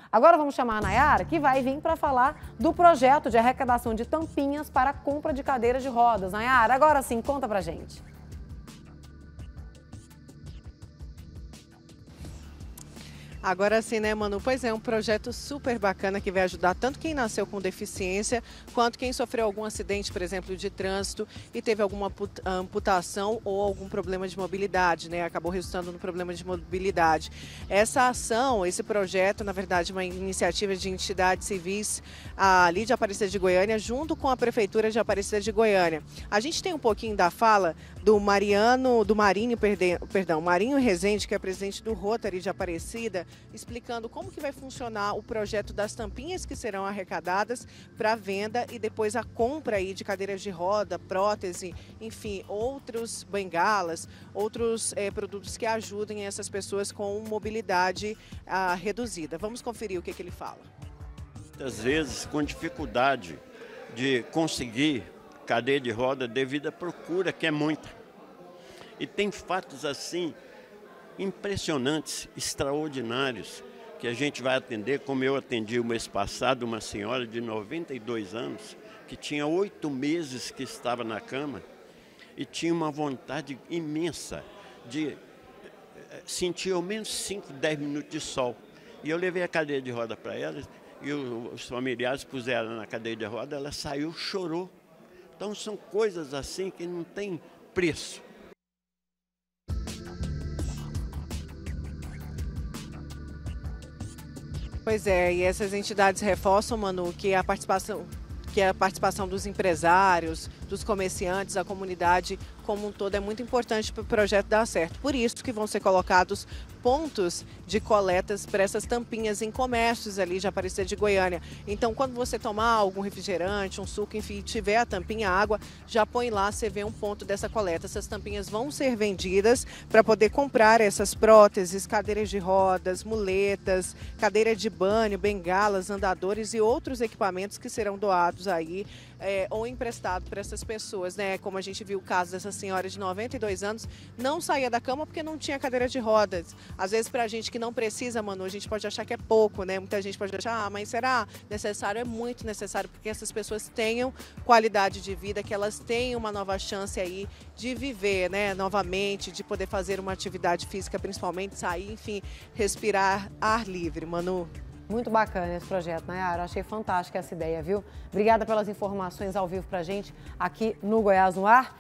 Agora vamos chamar a Nayara, que vai vir para falar do projeto de arrecadação de tampinhas para a compra de cadeiras de rodas. Nayara, agora sim, conta pra gente. Agora sim, né, Manu? Pois é, um projeto super bacana que vai ajudar tanto quem nasceu com deficiência, quanto quem sofreu algum acidente, por exemplo, de trânsito e teve alguma amputação ou algum problema de mobilidade, né? Acabou resultando no problema de mobilidade. Essa ação, esse projeto, na verdade, uma iniciativa de entidades civis ali de Aparecida de Goiânia, junto com a Prefeitura de Aparecida de Goiânia. A gente tem um pouquinho da fala do Marinho Rezende, que é presidente do Rotary de Aparecida, explicando como que vai funcionar o projeto das tampinhas que serão arrecadadas para venda e depois a compra aí de cadeiras de roda, prótese, enfim, outros bengalas, outros produtos que ajudem essas pessoas com mobilidade reduzida. Vamos conferir o que ele fala. Muitas vezes com dificuldade de conseguir cadeira de roda devido à procura, que é muita. E tem fatos assim impressionantes, extraordinários, que a gente vai atender, como eu atendi o mês passado, uma senhora de 92 anos, que tinha 8 meses que estava na cama e tinha uma vontade imensa de sentir ao menos 5, 10 minutos de sol. E eu levei a cadeira de roda para ela e os familiares puseram ela na cadeira de roda, ela saiu, chorou. Então são coisas assim que não tem preço. Pois é, e essas entidades reforçam, Manu, que a participação dos empresários, dos comerciantes, da comunidade como um todo é muito importante para o projeto dar certo. Por isso que vão ser colocados pontos de coletas para essas tampinhas em comércios ali de Aparecida de Goiânia. Então, quando você tomar algum refrigerante, um suco, enfim, tiver a tampinha, a água, já põe lá, você vê um ponto dessa coleta. Essas tampinhas vão ser vendidas para poder comprar essas próteses, cadeiras de rodas, muletas, cadeira de banho, bengalas, andadores e outros equipamentos que serão doados aí ou emprestados para essas pessoas, né? Como a gente viu o caso dessa senhora de 92 anos, não saía da cama porque não tinha cadeira de rodas. Às vezes, para a gente que não precisa, Manu, a gente pode achar que é pouco, né? Muita gente pode achar, mas será necessário? É muito necessário, porque essas pessoas tenham qualidade de vida, que elas tenham uma nova chance aí de viver, né? Novamente, de poder fazer uma atividade física, principalmente sair, enfim, respirar ar livre, Manu. Muito bacana esse projeto, Nayara. Achei fantástica essa ideia, viu? Obrigada pelas informações ao vivo pra gente aqui no Goiás no Ar.